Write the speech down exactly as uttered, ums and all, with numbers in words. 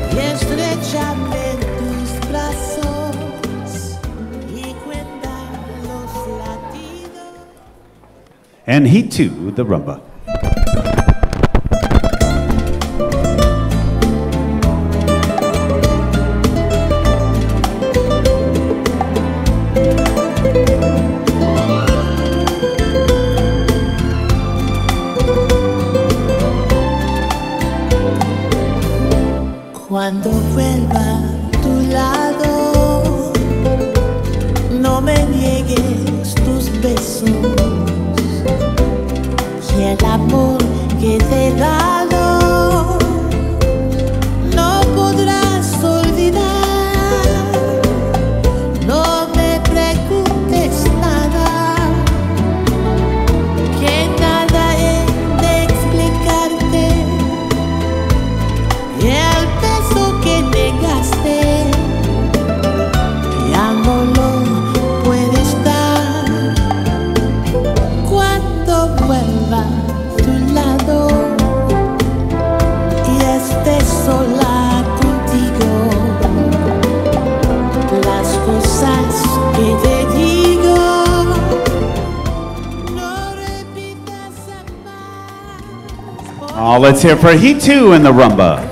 y estrechame en tus brazos y cuenta los latidos. And he too, the rumba. Cuando vuelva a tu lado, no me niegues tus besos y el amor que te he dado no podrás olvidar. No me preguntes nada, que nada he de explicarte. Y el beso que negaste ya no lo puedes dar. Cuando vuelva a tu lado y esté sola contigo, las cosas que te digo no repitas más. Oh, let's hear for he too in the rumba.